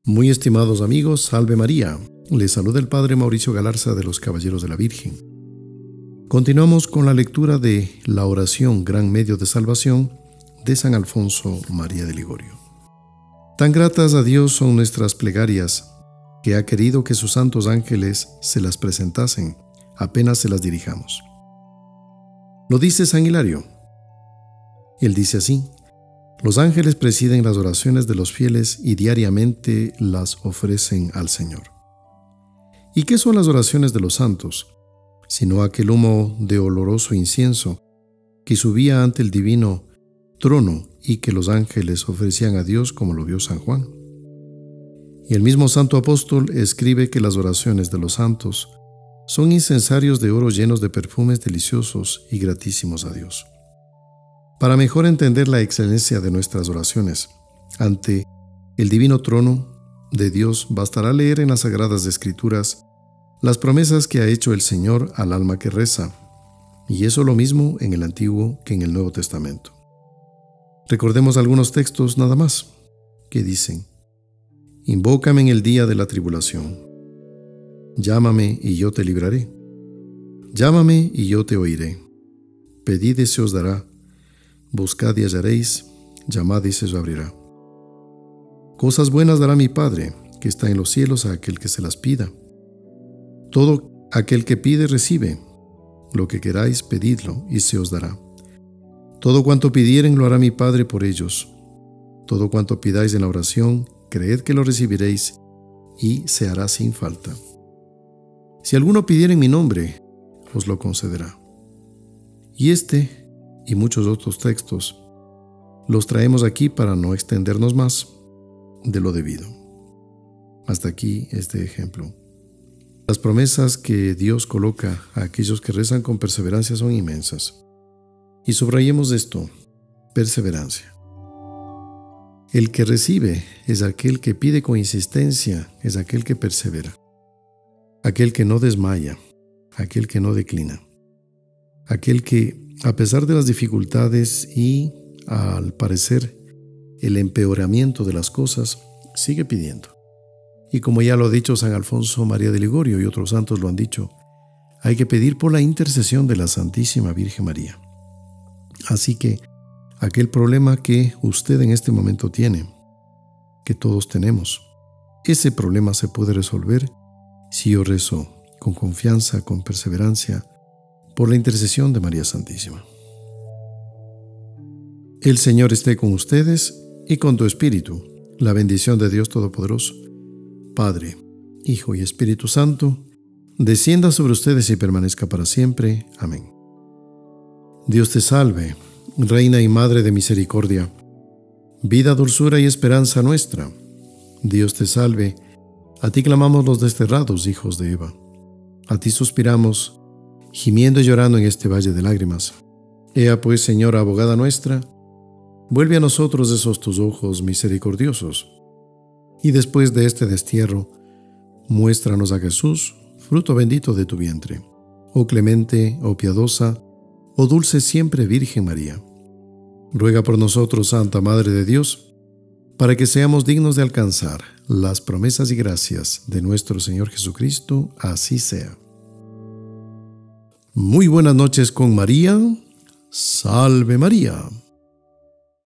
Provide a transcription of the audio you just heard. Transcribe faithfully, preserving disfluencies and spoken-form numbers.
Muy estimados amigos, salve María. Les saluda el Padre Mauricio Galarza de los Caballeros de la Virgen. Continuamos con la lectura de la oración Gran Medio de Salvación de San Alfonso María de Ligorio. Tan gratas a Dios son nuestras plegarias, que ha querido que sus santos ángeles se las presentasen, apenas se las dirijamos. Lo dice San Hilario. Él dice así: los ángeles presiden las oraciones de los fieles y diariamente las ofrecen al Señor. ¿Y qué son las oraciones de los santos? Sino aquel humo de oloroso incienso que subía ante el divino trono y que los ángeles ofrecían a Dios, como lo vio San Juan. Y el mismo santo apóstol escribe que las oraciones de los santos son incensarios de oro llenos de perfumes deliciosos y gratísimos a Dios. Para mejor entender la excelencia de nuestras oraciones ante el divino trono de Dios, bastará leer en las Sagradas Escrituras las promesas que ha hecho el Señor al alma que reza, y eso lo mismo en el Antiguo que en el Nuevo Testamento. Recordemos algunos textos nada más, que dicen: invócame en el día de la tribulación, llámame y yo te libraré, llámame y yo te oiré, pedid y se os dará, buscad y hallaréis, llamad y se os abrirá. Cosas buenas dará mi Padre, que está en los cielos, a aquel que se las pida. Todo aquel que pide recibe, lo que queráis pedidlo y se os dará. Todo cuanto pidieren lo hará mi Padre por ellos. Todo cuanto pidáis en la oración, creed que lo recibiréis y se hará sin falta. Si alguno pidiere en mi nombre, os lo concederá. Y este y muchos otros textos los traemos aquí para no extendernos más de lo debido. Hasta aquí este ejemplo. Las promesas que Dios coloca a aquellos que rezan con perseverancia son inmensas. Y subrayemos esto: perseverancia. El que recibe es aquel que pide con insistencia, es aquel que persevera, aquel que no desmaya, aquel que no declina, aquel que, a pesar de las dificultades y, al parecer, el empeoramiento de las cosas, sigue pidiendo. Y como ya lo ha dicho San Alfonso María de Ligorio y otros santos lo han dicho, hay que pedir por la intercesión de la Santísima Virgen María. Así que, aquel problema que usted en este momento tiene, que todos tenemos, ese problema se puede resolver si yo rezo con confianza, con perseverancia, por la intercesión de María Santísima. El Señor esté con ustedes y con tu espíritu. La bendición de Dios Todopoderoso, Padre, Hijo y Espíritu Santo, descienda sobre ustedes y permanezca para siempre. Amén. Dios te salve, Reina y Madre de misericordia, vida, dulzura y esperanza nuestra. Dios te salve, a ti clamamos los desterrados hijos de Eva. A ti suspiramos, gimiendo y llorando en este valle de lágrimas. Ea pues, Señora abogada nuestra, vuelve a nosotros esos tus ojos misericordiosos, y después de este destierro, muéstranos a Jesús, fruto bendito de tu vientre. Oh clemente, oh piadosa, oh dulce siempre Virgen María, ruega por nosotros, Santa Madre de Dios, para que seamos dignos de alcanzar las promesas y gracias de nuestro Señor Jesucristo. Así sea. Muy buenas noches con María. Salve María.